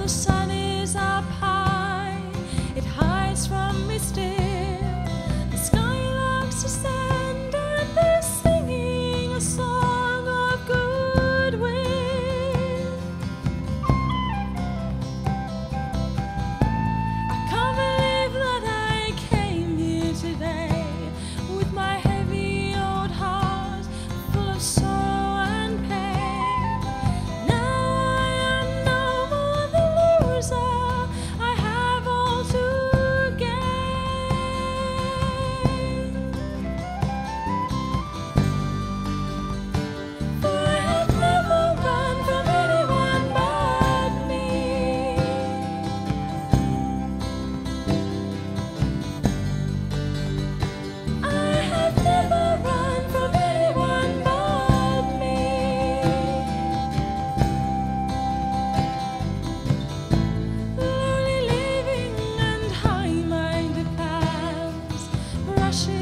the sun is up high, it hides from me still. The skylarks descend and they're singing a song of goodwill. I can't believe that I came here today with my heavy old heart full of sorrow and pain. Now I am no more the loser, I have all to gain. For I have never run from anyone but me. I have never run from anyone but me. Lonely living and high-minded plans, rushing